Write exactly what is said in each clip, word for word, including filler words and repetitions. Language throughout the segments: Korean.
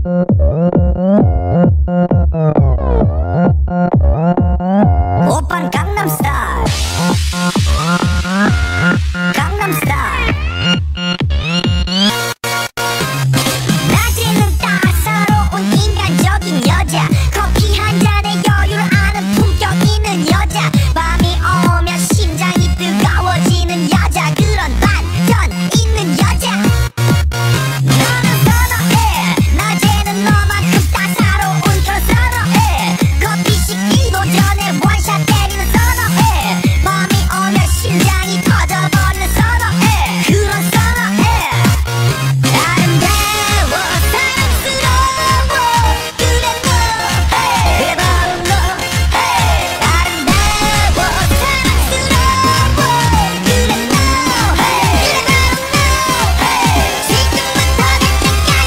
오빤 강남스타일 강남스타일 낮에는 따사로운 인간적인 여자 커피 한 잔에 여유를 아는 품격 있는 여자 밤이 오면 심장이 뜨거워지는 여자 그런 반전 있는 여자 너는 선호해 낮에는 너만큼 따사로운 그런 선호해 커피 식기도 전에 원샷 때리는 선호해 밤이 오면 심장이 터져버리는 선호해 그런 선호해 아름다워 사랑스러워 그래 너 그게 바로 너 아름다워 사랑스러워 그래 너 그게 바로 너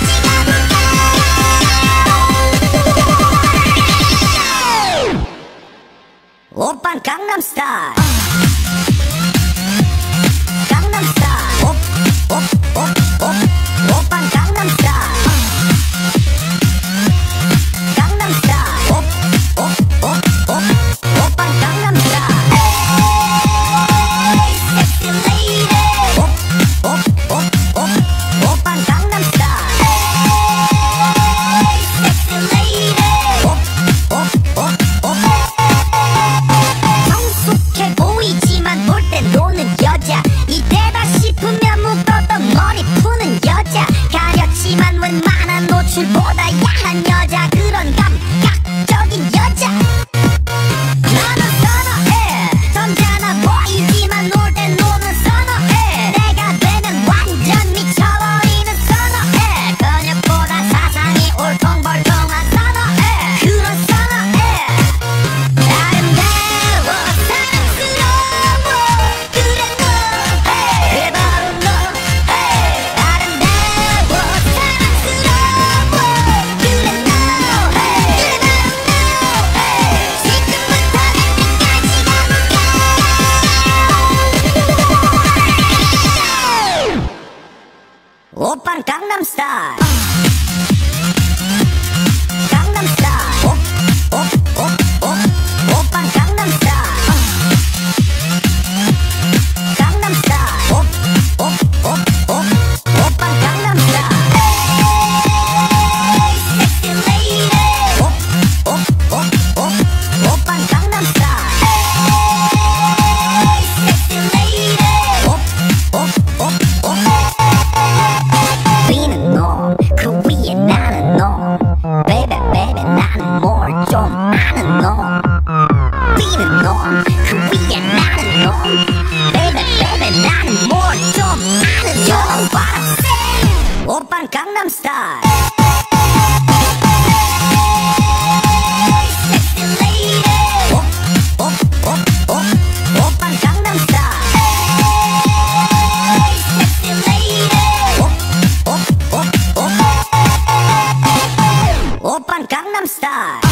지금부터 내 끝까지 가볼게 오빤 강남스타일 강남스타일 옵옵옵옵 오빤 강남스타일 강남스타일 옵옵옵옵 오빤 강남스타일 섹시 레이디 옵옵옵옵 오빤 강남스타일 섹시 레이디 옵옵옵옵 성숙해 보이지만 놀 때 노는 여자 이때다 싶으면 묶었던 머리 푸는 여자 가렸지만 웬만한 노출보다 야한 여자 그런 감각적인 여자 너는 선호해 점잖아 보이지만 놀 때 노는 선호해 내가 되면 완전 미쳐버리는 선호해 근육보다 사상이 울퉁불퉁한 선호해 그런 선호해 아름다워 사랑스러워 그래 너 그게 바로 너 아름다워 사랑스러워 그래 너 그게 바로 너 지금부터 내 끝까지 가볼게 오빤 강남스타일 강남스타일 옵옵옵옵 오빤 강남스타일 강남스타일 옵옵옵옵 오빤 강남스타일 섹시 레이디 옵옵옵옵 오빤 강남스타일 섹시 레이디 옵옵옵옵 비는 놈 그 위에 나는 놈 베이베 베이베 나는 뭘 좀 아는 놈 비는 놈 그 위에 나는 놈 베이베 베이베 나는 뭘 좀 아는 놈 You know what I'm saying 오빤 강남스타일 섹시 레이디 옵옵옵옵 오빤 강남스타일 섹시 레이디 옵옵옵옵 오빤 강남스타일